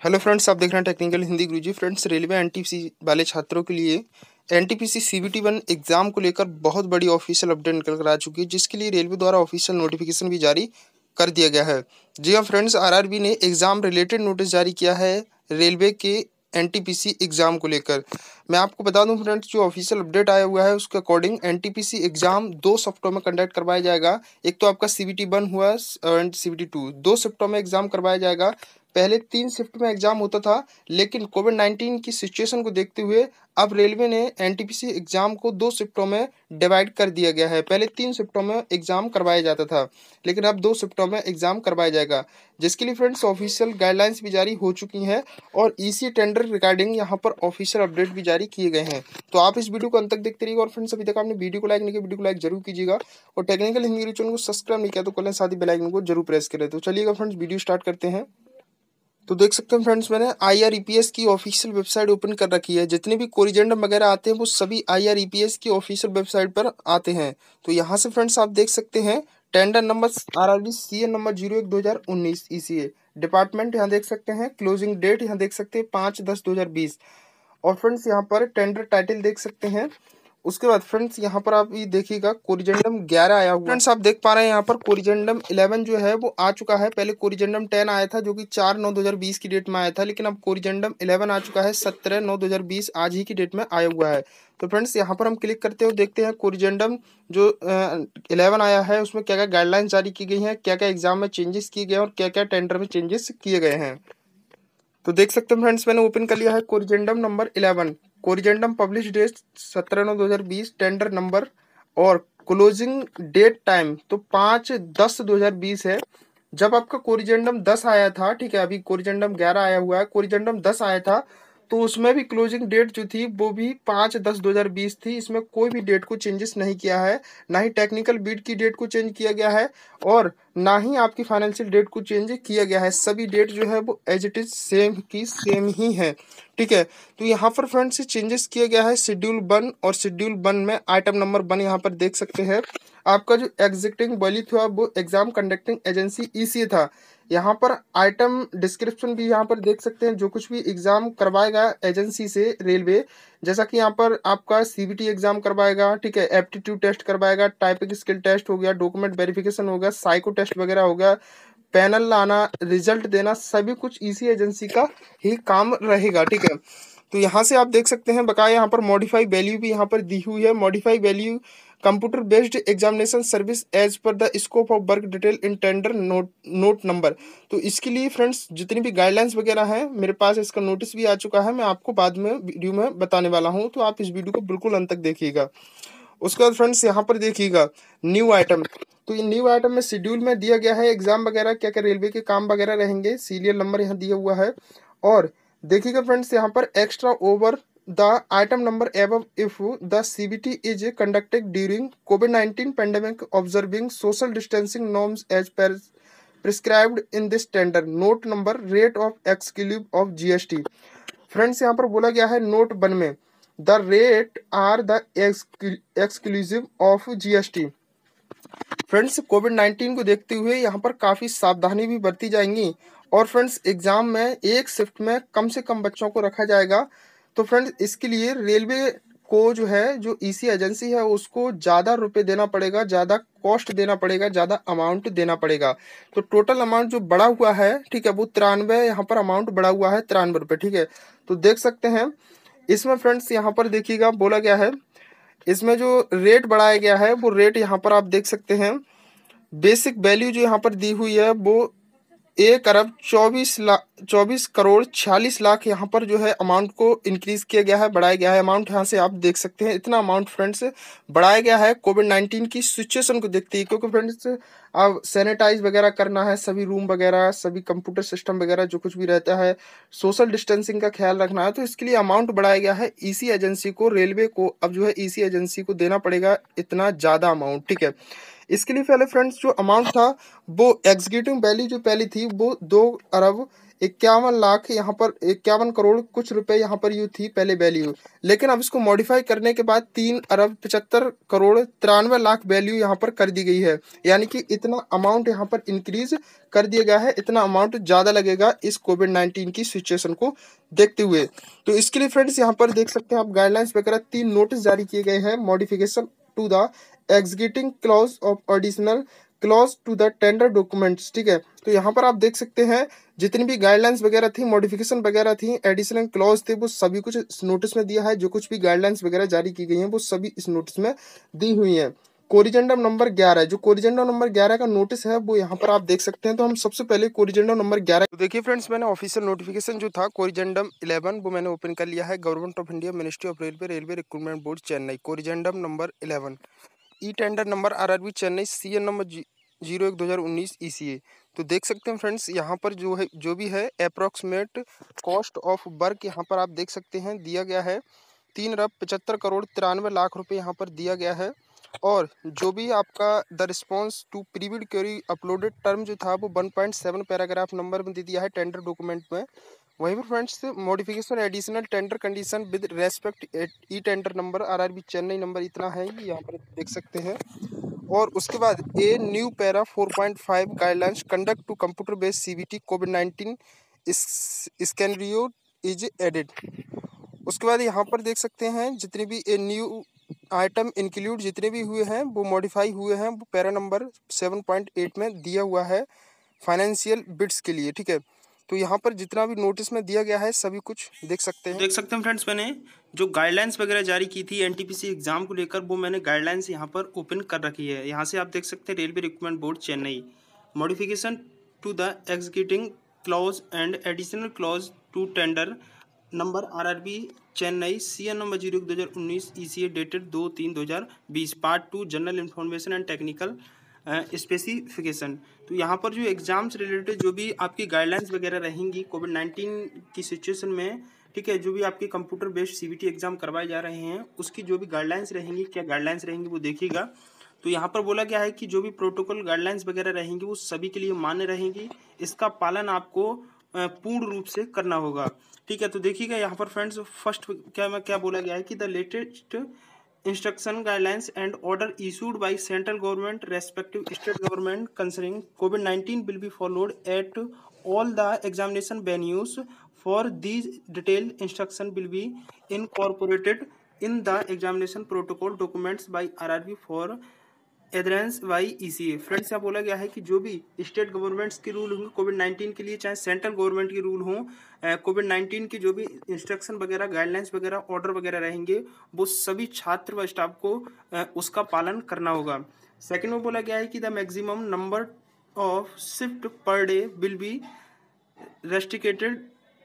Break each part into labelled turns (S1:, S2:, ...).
S1: Hello friends, आप देख रहे हैं technical Hindi Guruji. Friends, railway NTPC वाले छात्रों के लिए एनटीपीसी सीबीटी 1 एग्जाम को लेकर बहुत बड़ी ऑफिशियल अपडेट निकल कर आ चुकी है, जिसके लिए रेलवे द्वारा ऑफिशियल नोटिफिकेशन भी जारी कर दिया गया है। जी हाँ फ्रेंड्स, आरआरबी ने एग्जाम रिलेटेड नोटिस जारी किया है रेलवे के एनटीपीसी एग्जाम को लेकर। मैं आपको बता दूं फ्रेंड्स, जो ऑफिशियल अपडेट आया हुआ है उसके अकॉर्डिंग एनटीपीसी एग्जाम 2 शिफ्टों में कंडक्ट करवाया जाएगा। एक तो आपका सीबीटी 1 हुआ एंड सीबीटी 2, 2 शिफ्टों में एग्जाम करवाया जाएगा। पहले 3 शिफ्ट में एग्जाम होता था, लेकिन कोविड-19 की सिचुएशन को देखते हुए अब रेलवे ने एनटीपीसी एग्जाम को 2 शिफ्टों में डिवाइड कर दिया गया है। पहले 3 शिफ्टों में एग्जाम करवाया जाता था, लेकिन अब 2 शिफ्टों में एग्जाम करवाया जाएगा, जिसके लिए फ्रेंड्स ऑफिशियल गाइडलाइंस भी जारी हो चुकी हैं और ईसी टेंडर रिगार्डिंग यहाँ पर ऑफिशियल अपडेट भी जारी किए गए हैं। तो आप इस वीडियो को अंत तक देखते रहिएगा। और फ्रेंड्स, अभी तक आपने वीडियो को लाइक नहीं किया, वीडियो को लाइक जरूर कीजिएगा और टेक्निकल हिंदी चैनल को सब्सक्राइब नहीं किया तो कल साथ ही बेल आइकन को जरूर प्रेस करें। तो चलिएगा फ्रेंड्स, वीडियो स्टार्ट करते हैं। तो देख सकते हैं फ्रेंड्स, मैंने आईआरईपीएस की ऑफिशियल वेबसाइट ओपन कर रखी है। जितने भी कोरिजेंडम वगैरह आते हैं वो सभी आईआरईपीएस की ऑफिशियल वेबसाइट पर आते हैं। तो यहाँ से फ्रेंड्स आप देख सकते हैं tender number RRB CN number 01/2019 ECA department यहाँ देख सकते हैं। क्लोजिंग डेट यहाँ देख सकते हैं 5/10/2020। और फ्रेंड्स यहाँ पर टेंडर टाइटल देख सकते हैं। उसके बाद फ्रेंड्स यहाँ पर आप ये देखिएगा कोरिजेंडम 11 आया हुआ। फ्रेंड्स आप देख पा रहे हैं यहाँ पर कोरिजेंडम 11 जो है वो आ चुका है। पहले कोरिजेंडम 10 आया था जो कि 4/9/2020 की डेट में आया था, लेकिन अब कोरिजेंडम 11 आ चुका है 17/9/2020 आज ही की डेट में आया हुआ है। तो फ्रेंड्स यहाँ पर हम क्लिक करते हुए देखते हैं कोरिजेंडम जो 11 आया है उसमें क्या क्या गाइडलाइंस जारी की गई हैं, क्या क्या एग्जाम में चेंजेस किए गए हैं और क्या क्या टेंडर में चेंजेस किए गए हैं। तो देख सकते हैं फ्रेंड्स, मैंने ओपन कर लिया है corrigendum number 11। Corrigendum publish date 17/9/2020, tender number और क्लोजिंग डेट टाइम तो 5/10/2020 है। जब आपका कोरिजेंडम 10 आया था, ठीक है, अभी कोरिजेंडम 11 आया हुआ है, कोरिजेंडम 10 आया था तो उसमें भी क्लोजिंग डेट जो थी वो भी 5/10/2020 थी। इसमें कोई भी डेट को चेंजेस नहीं किया है, ना ही टेक्निकल बीट की डेट को चेंज किया गया है और ना ही आपकी फाइनेंशियल डेट को चेंज किया गया है। सभी डेट जो है वो एज इट इज सेम की सेम ही है, ठीक है। तो यहाँ पर फ्रेंड्स चेंजेस किया गया है शेड्यूल 1 और शेड्यूल 1 में आइटम नंबर 1 यहाँ पर देख सकते हैं। आपका जो एग्जीक्यूटिंग बॉडी था वो एग्जाम कंडक्टिंग एजेंसी ईसीए था। यहाँ पर आइटम डिस्क्रिप्शन भी यहाँ पर देख सकते हैं। जो कुछ भी एग्जाम करवाएगा एजेंसी से रेलवे, जैसा कि यहाँ पर आपका सीबीटी एग्जाम करवाएगा, ठीक है, एप्टीट्यूड टेस्ट करवाएगा, टाइपिंग स्किल टेस्ट हो गया, डॉक्यूमेंट वेरिफिकेशन हो गया, साइको टेस्ट वगैरह हो गया, पैनल लाना, रिजल्ट देना, सभी कुछ इसी एजेंसी का ही काम रहेगा, ठीक है। तो यहाँ से आप देख सकते हैं बकाया यहाँ पर मॉडिफाई वैल्यू भी यहाँ पर दी हुई है। Modify value computer based examination service as per the scope of work detail in tender note number. तो इसके लिए फ्रेंड्स जितनी भी गाइडलाइंस वगैरह हैं मेरे पास इसका नोटिस भी आ चुका है, मैं आपको बाद में वीडियो में बताने वाला हूँ, तो आप इस वीडियो को बिल्कुल अंत तक देखिएगा। उसके बाद फ्रेंड्स यहाँ पर देखिएगा न्यू आइटम। तो ये न्यू आइटम में शेड्यूल में दिया गया है एग्जाम वगैरह क्या क्या रेलवे के काम वगैरह रहेंगे, सीरियल नंबर यहाँ दिया हुआ है। और देखिएगा फ्रेंड्स यहाँ पर extra over the item number above if the CBT is conducted during कोविड-19 pandemic observing social distancing norms as per prescribed in this tender note number rate of exclusive of GST. Friends यहाँ पर बोला गया है note 1 में the rate are the exclusive of GST. Friends कोविड-19 को देखते हुए यहाँ पर काफ़ी सावधानी भी बरती जाएंगी और फ्रेंड्स एग्जाम में एक शिफ्ट में कम से कम बच्चों को रखा जाएगा। तो फ्रेंड्स इसके लिए रेलवे को जो है जो ईसी एजेंसी है उसको ज़्यादा रुपए देना पड़ेगा, ज़्यादा कॉस्ट देना पड़ेगा, ज़्यादा अमाउंट देना पड़ेगा। तो टोटल अमाउंट जो बढ़ा हुआ है, ठीक है, वो 93 यहाँ पर अमाउंट बढ़ा हुआ है 93 रुपये, ठीक है। तो देख सकते हैं इसमें फ्रेंड्स यहाँ पर देखिएगा बोला गया है इसमें जो रेट बढ़ाया गया है वो रेट यहाँ पर आप देख सकते हैं। बेसिक वैल्यू जो यहाँ पर दी हुई है वो 1,24,46,46,00,000 यहाँ पर जो है अमाउंट को इंक्रीज किया गया है, बढ़ाया गया है अमाउंट। यहाँ से आप देख सकते हैं इतना अमाउंट फ्रेंड्स बढ़ाया गया है कोविड-19 की सिचुएशन को देखते ही, क्योंकि फ्रेंड्स अब सैनिटाइज वगैरह करना है, सभी रूम वगैरह, सभी कंप्यूटर सिस्टम वगैरह जो कुछ भी रहता है, सोशल डिस्टेंसिंग का ख्याल रखना है। तो इसके लिए अमाउंट बढ़ाया गया है ईसी एजेंसी को, रेलवे को अब जो है ईसी एजेंसी को देना पड़ेगा इतना ज़्यादा अमाउंट, ठीक है। इसके लिए पहले फ्रेंड्स जो अमाउंट था वो एग्जीक्यूटिव वैल्यू जो पहली थी वो 2 अरब 51 लाख यहाँ पर 51 करोड़ कुछ रुपए यहाँ पर यू थी पहले वैल्यू, लेकिन अब इसको मॉडिफाई करने के बाद 3 अरब 75 करोड़ 93 लाख वैल्यू यहाँ पर कर दी गई है। यानी कि इतना अमाउंट यहाँ पर इंक्रीज कर दिया गया है, इतना अमाउंट ज़्यादा लगेगा इस कोविड-19 की सिचुएशन को देखते हुए। तो इसके लिए फ्रेंड्स यहाँ पर देख सकते हैं आप गाइडलाइंस वगैरह 3 नोटिस जारी किए गए हैं, modification to the executing clause of additional clause to the tender documents. ठीक है, तो यहाँ पर आप देख सकते हैं जितनी भी गाइडलाइंस वगैरह थी, मॉडिफिकेशन वगैरह थी, एडिशनल क्लॉज थे, वो सभी कुछ इस नोटिस में दिया है। जो कुछ भी गाइडलाइंस वगैरह जारी की गई हैं वो सभी इस नोटिस में दी हुई हैं। कोरिजेंडम नंबर 11, जो कोरिजेंडम नंबर 11 का नोटिस है वो यहाँ पर आप देख सकते हैं। तो हम सबसे पहले कोरिजेंडम नंबर 11 तो देखिए फ्रेंड्स, मैंने ऑफिशियल नोटिफिकेशन जो था कोरिजेंडम 11 वो मैंने ओपन कर लिया है। Government of India, ministry of railway, railway recruitment board Chennai, corrigendum number 11, e tender number RRB Chennai, CN number 01/2019 ECA। तो देख सकते हैं फ्रेंड्स, यहाँ पर जो है जो भी है अप्रॉक्सीमेट कॉस्ट ऑफ वर्क यहाँ पर आप देख सकते हैं दिया गया है 3 अरब 75 करोड़ 93 लाख रुपए यहाँ पर दिया गया है। और जो भी आपका the response to prebid query uploaded term जो था वो 1.7 पैराग्राफ नंबर में दे दिया है टेंडर डॉक्यूमेंट में। वहीं पर friends modification additional tender condition with respect e tender number RRB Chennai number इतना है, यहाँ पर देख सकते हैं। और उसके बाद a new para 4.5 guidelines conduct to computer based CBT कोविड-19 स्कैनरियो इज एडेड। उसके बाद यहाँ पर देख सकते हैं जितने भी ए न्यू आइटम इंक्लूड जितने भी हुए हैं वो मॉडिफाई हुए हैं, वो पैरा नंबर 7.8 में दिया हुआ है फाइनेंशियल बिड्स के लिए। ठीक है, तो यहाँ पर जितना भी नोटिस में दिया गया है सभी कुछ देख सकते हैं फ्रेंड्स। मैंने जो गाइडलाइंस वगैरह जारी की थी NTPC एग्जाम को लेकर, वो मैंने गाइडलाइंस यहाँ पर ओपन कर रखी है। यहाँ से आप देख सकते हैं railway recruitment board Chennai, modification to the executing clause and additional clause to tender number RRB Chennai, CN number 01/2019 ECA dated 2/3/2020, part 2 general information and technical specification. तो यहाँ पर जो एग्जाम से रिलेटेड जो भी आपकी गाइडलाइंस वगैरह रहेंगी कोविड-19 की सिचुएशन में, ठीक है, जो भी आपके कंप्यूटर बेस्ड CBT एग्जाम करवाए जा रहे हैं उसकी जो भी गाइडलाइंस रहेंगी, क्या गाइडलाइंस रहेंगी वो देखिएगा। तो यहाँ पर बोला गया है कि जो भी प्रोटोकॉल गाइडलाइंस वगैरह रहेंगी वो सभी के लिए मान्य रहेंगी, इसका पालन आपको पूर्ण रूप से करना होगा। ठीक है, तो देखिएगा यहाँ पर फ्रेंड्स फर्स्ट क्या बोला गया है कि the latest instruction guidelines and order issued by central government respective state government concerning कोविड-19 will be followed at all the examination venues for these detailed instruction will be incorporated in the examination protocol documents by RRB for adherence by ECA। Friends यहाँ बोला गया है कि जो भी state governments के rule होंगे कोविड-19 के लिए, चाहे सेंट्रल गवर्नमेंट के रूल हों, कोविड-19 की जो भी इंस्ट्रक्शन वगैरह गाइडलाइंस वगैरह ऑर्डर वगैरह रहेंगे वो सभी छात्र व स्टाफ को उसका पालन करना होगा। सेकंड में बोला गया है कि the maximum number of shift per day will be restricted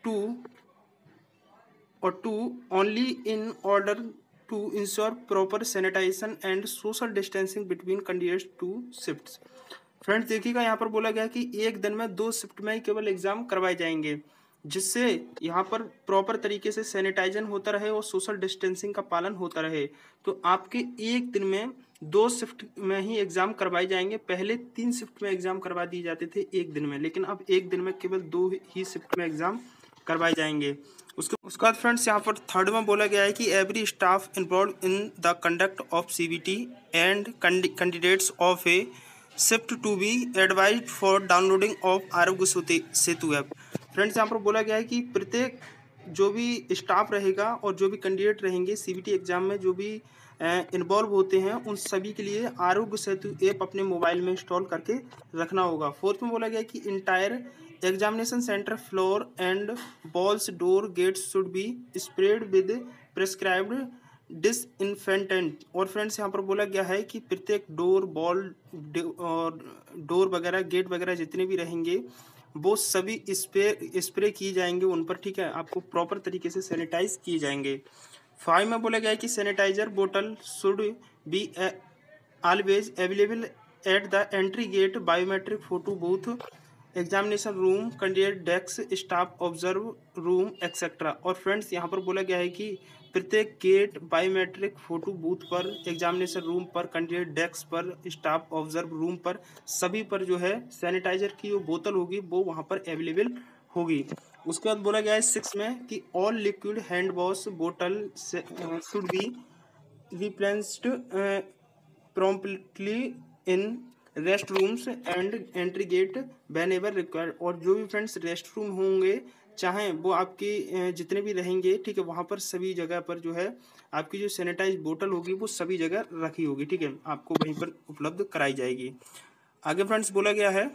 S1: to only in order to ensure proper sanitation and social distancing between candidates to shifts। Friends देखिएगा यहाँ पर बोला गया कि एक दिन में 2 शिफ्ट में ही केवल एग्जाम करवाए जाएंगे, जिससे यहाँ पर प्रॉपर तरीके से सैनिटाइजन होता रहे और सोशल डिस्टेंसिंग का पालन होता रहे। तो आपके एक दिन में 2 शिफ्ट में ही एग्जाम करवाए जाएंगे। पहले 3 शिफ्ट में एग्जाम करवा दिए जाते थे एक दिन में, लेकिन अब एक दिन में केवल 2 ही शिफ्ट में एग्जाम करवाए जाएंगे। उसके बाद फ्रेंड्स यहाँ पर थर्ड में बोला गया है कि every staff involve in the conduct of CBT and candidates of a shift to be advised for downloading of Aarogya Setu app. Friends यहाँ पर बोला गया है कि प्रत्येक जो भी स्टाफ रहेगा और जो भी कैंडिडेट रहेंगे CBT एग्जाम में जो भी इन्वॉल्व होते हैं उन सभी के लिए आरोग्य सेतु ऐप अपने मोबाइल में इंस्टॉल करके रखना होगा। फोर्थ में बोला गया है कि entire examination centre floor and walls door gates should be spread with prescribed disinfectant. और फ्रेंड्स यहाँ पर बोला गया है कि प्रत्येक डोर बॉल और डोर वगैरह गेट वगैरह जितने भी रहेंगे वो सभी स्प्रे किए जाएंगे उन पर। ठीक है, आपको प्रॉपर तरीके से सैनिटाइज किए जाएंगे। 5 में बोला गया है कि सैनिटाइजर बोतल should be always available at the entry gate, biometric photo booth, examination room, candidate desk, staff observe room etcetera. और फ्रेंड्स यहाँ पर बोला गया है कि प्रत्येक गेट, बायोमेट्रिक फोटो बूथ पर, एग्जामिनेशन रूम पर, कैंडिडेट डेस्क पर, स्टाफ ऑब्जर्व रूम पर, सभी पर जो है सैनिटाइजर की जो बोतल होगी वो वहाँ पर अवेलेबल होगी। उसके बाद बोला गया है 6 में कि ऑल लिक्विड हैंड वॉश बोतल should be replaced promptly in rest rooms and entry gate whenever required. और जो भी फ्रेंड्स रेस्ट रूम होंगे चाहे वो आपके जितने भी रहेंगे, ठीक है, वहाँ पर सभी जगह पर जो है आपकी जो सैनिटाइज बोतल होगी वो सभी जगह रखी होगी, ठीक है, आपको वहीं पर उपलब्ध कराई जाएगी। आगे फ्रेंड्स बोला गया है,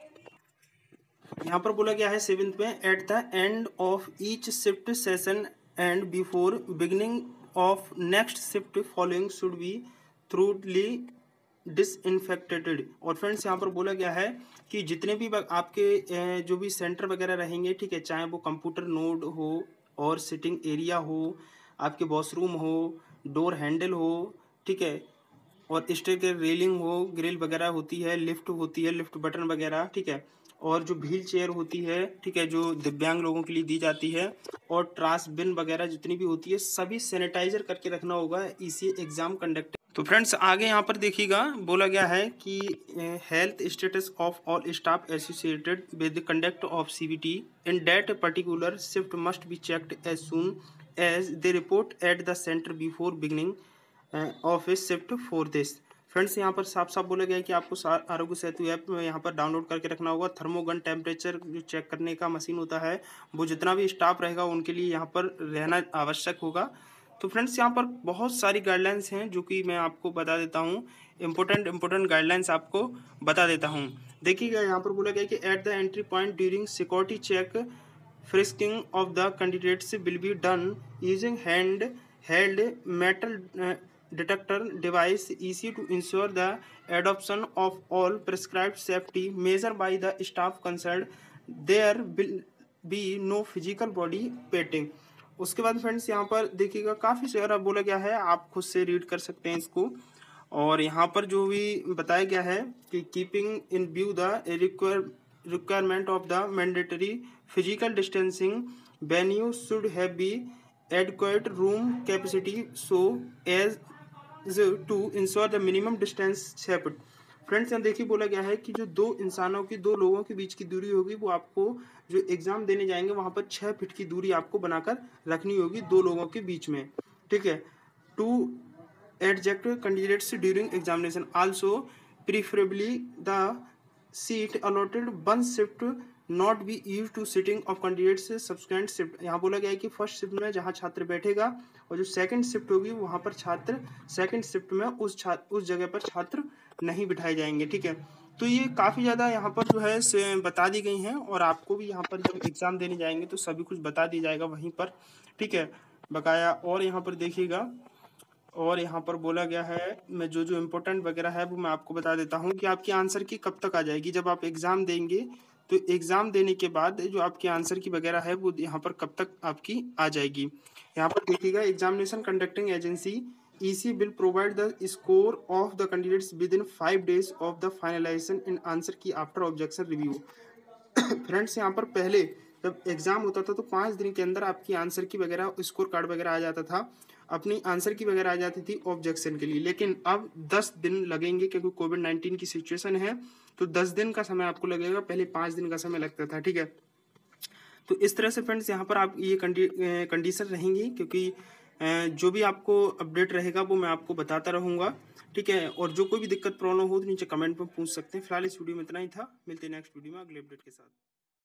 S1: यहाँ पर बोला गया है 7th में at the end of each shift session and before beginning of next shift following should be thoroughly disinfected. और फ्रेंड्स यहाँ पर बोला गया है कि जितने भी आपके जो भी सेंटर वगैरह रहेंगे, ठीक है, चाहे वो कंप्यूटर नोड हो और सिटिंग एरिया हो, आपके वॉशरूम हो, डोर हैंडल हो, ठीक है, और स्टेयर रेलिंग हो, ग्रिल वगैरह होती है, लिफ्ट होती है, लिफ्ट बटन वगैरह, ठीक है, और जो व्हील चेयर होती है, ठीक है, जो दिव्यांग लोगों के लिए दी जाती है, और ट्रांस बिन वगैरह जितनी भी होती है सभी सैनिटाइजर करके रखना होगा इसी एग्जाम कंडक्ट। तो फ्रेंड्स आगे यहाँ पर देखिएगा, बोला गया है कि health status of all staff associated with the conduct of CBT in that particular shift must be checked as soon as they report at the centre before beginning of a shift for this. Friends यहाँ पर साफ साफ बोला गया है कि आपको आरोग्य सेतु ऐप यहाँ पर डाउनलोड करके रखना होगा। थर्मोगन टेम्परेचर जो चेक करने का मशीन होता है वो जितना भी स्टाफ रहेगा उनके लिए यहाँ पर रहना आवश्यक होगा। तो फ्रेंड्स यहाँ पर बहुत सारी गाइडलाइंस हैं जो कि मैं आपको बता देता हूँ, इम्पोर्टेंट गाइडलाइंस आपको बता देता हूँ। देखिएगा यहाँ पर बोला गया कि at the entry point during security check frisking of the candidates will be done using hand held metal detector device easy to ensure the adoption of all prescribed safety measure by the staff concerned. There will be no physical body petting। उसके बाद friends यहाँ पर देखिएगा काफ़ी सारा बोला गया है, आप खुद से रीड कर सकते हैं इसको। और यहाँ पर जो भी बताया गया है कि keeping in view the requirement of the mandatory physical distancing venue should have be adequate room capacity so as to ensure the minimum distance kept। Friends यहाँ देखिए बोला गया है कि जो दो लोगों के बीच की दूरी होगी वो आपको जो एग्जाम देने जाएंगे वहां पर 6 फीट की दूरी आपको बनाकर रखनी होगी दो लोगों के बीच में, ठीक है। To adjacent candidates during examination also preferably the seat allotted one shift not be use to sitting of candidates subsequent shift. यहाँ बोला गया है कि फर्स्ट शिफ्ट में जहाँ छात्र बैठेगा और जो सेकंड शिफ्ट होगी वहाँ पर छात्र सेकंड शिफ्ट में उस जगह पर छात्र नहीं बिठाए जाएंगे, ठीक है। तो ये काफ़ी ज़्यादा यहाँ पर जो है बता दी गई हैं और आपको भी यहाँ पर जब एग्ज़ाम देने जाएंगे तो सभी कुछ बता दिया जाएगा वहीं पर, ठीक है, बकाया। और यहाँ पर देखिएगा, और यहाँ पर बोला गया है, मैं जो इम्पोर्टेंट वगैरह है वो मैं आपको बता देता हूँ कि आपकी आंसर की कब तक आ जाएगी। जब आप एग्ज़ाम देंगे तो एग्ज़ाम देने के बाद जो आपके आंसर की वगैरह है वो यहाँ पर कब तक आपकी आ जाएगी। यहाँ पर देखिएगा, examination conducting agency EC will provide the score of the candidates within 5 days of the finalisation in answer key after objection review. Friends यहाँ पर पहले जब एग्जाम होता था तो 5 दिन के अंदर आपकी आंसर की वगैरह स्कोर कार्ड वगैरह आ जाता था, अपनी आंसर की वगैरह आ जाती थी ऑब्जेक्शन के लिए। लेकिन अब 10 दिन लगेंगे क्योंकि कोविड-19 की सिचुएशन है, तो 10 दिन का समय आपको लगेगा, पहले 5 दिन का समय लगता था, ठीक है। तो इस तरह से फ्रेंड्स यहाँ पर आप ये कंडीशन रहेंगी, क्योंकि जो भी आपको अपडेट रहेगा वो मैं आपको बताता रहूँगा, ठीक है। और जो कोई भी दिक्कत प्रॉब्लम हो तो नीचे कमेंट में पूछ सकते हैं। फिलहाल इस वीडियो में इतना ही था, मिलते हैं नेक्स्ट वीडियो में अगले अपडेट के साथ।